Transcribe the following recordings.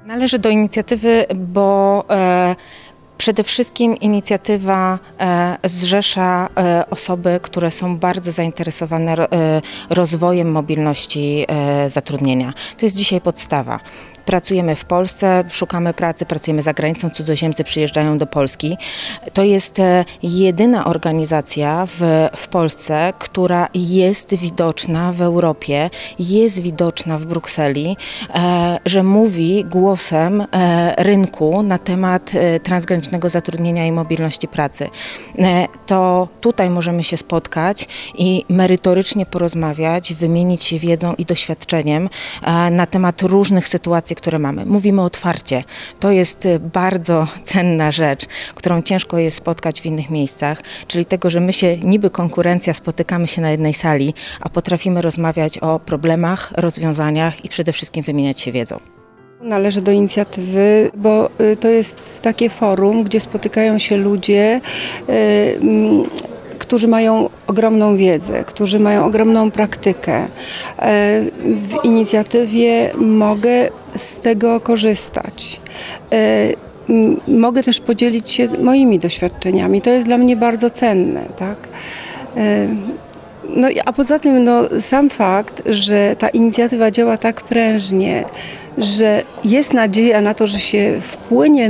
Należy do inicjatywy, bo przede wszystkim inicjatywa zrzesza osoby, które są bardzo zainteresowane rozwojem mobilności zatrudnienia. To jest dzisiaj podstawa. Pracujemy w Polsce, szukamy pracy, pracujemy za granicą, cudzoziemcy przyjeżdżają do Polski. To jest jedyna organizacja w Polsce, która jest widoczna w Europie, jest widoczna w Brukseli, że mówi głosem rynku na temat transgranicznego zatrudnienia i mobilności pracy. To tutaj możemy się spotkać i merytorycznie porozmawiać, wymienić się wiedzą i doświadczeniem na temat różnych sytuacji, które mamy. Mówimy otwarcie. To jest bardzo cenna rzecz, którą ciężko jest spotkać w innych miejscach, czyli tego, że my się niby konkurencja spotykamy się na jednej sali, a potrafimy rozmawiać o problemach, rozwiązaniach i przede wszystkim wymieniać się wiedzą. Należę do inicjatywy, bo to jest takie forum, gdzie spotykają się ludzie, którzy mają ogromną wiedzę, którzy mają ogromną praktykę. W inicjatywie mogę z tego korzystać. Mogę też podzielić się moimi doświadczeniami. To jest dla mnie bardzo cenne, tak? No, a poza tym sam fakt, że ta inicjatywa działa tak prężnie, że jest nadzieja na to, że się wpłynie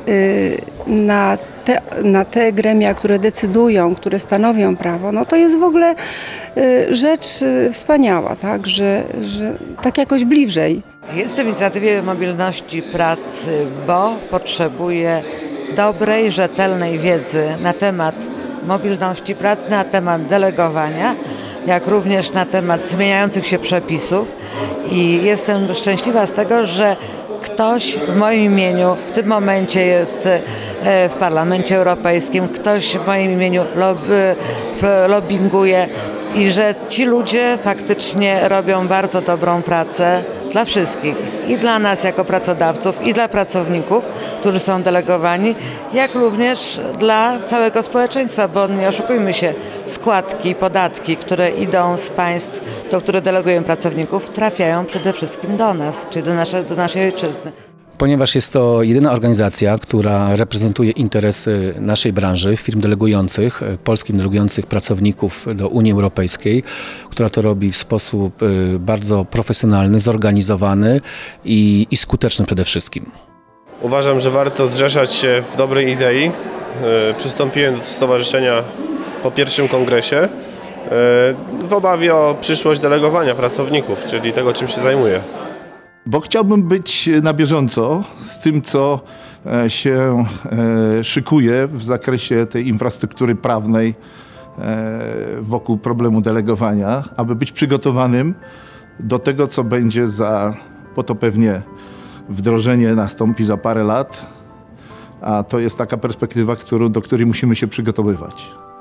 na te gremia, które decydują, które stanowią prawo, no to jest w ogóle rzecz wspaniała, tak? Że tak jakoś bliżej. Jestem w inicjatywie mobilności pracy, bo potrzebuję dobrej, rzetelnej wiedzy na temat mobilności pracy, na temat delegowania, jak również na temat zmieniających się przepisów i jestem szczęśliwa z tego, że ktoś w moim imieniu w tym momencie jest w Parlamencie Europejskim, ktoś w moim imieniu lobbinguje i że ci ludzie faktycznie robią bardzo dobrą pracę dla wszystkich. I dla nas jako pracodawców, i dla pracowników, którzy są delegowani, jak również dla całego społeczeństwa, bo nie oszukujmy się, składki, podatki, które idą z państw, do których delegują pracowników, trafiają przede wszystkim do nas, czyli do naszej ojczyzny. Ponieważ jest to jedyna organizacja, która reprezentuje interesy naszej branży, firm delegujących, polskich delegujących pracowników do Unii Europejskiej, która to robi w sposób bardzo profesjonalny, zorganizowany i skuteczny przede wszystkim. Uważam, że warto zrzeszać się w dobrej idei. Przystąpiłem do stowarzyszenia po pierwszym kongresie w obawie o przyszłość delegowania pracowników, czyli tego, czym się zajmuję. Bo chciałbym być na bieżąco z tym, co się szykuje w zakresie tej infrastruktury prawnej wokół problemu delegowania, aby być przygotowanym do tego, co będzie bo to pewnie wdrożenie nastąpi za parę lat, a to jest taka perspektywa, do której musimy się przygotowywać.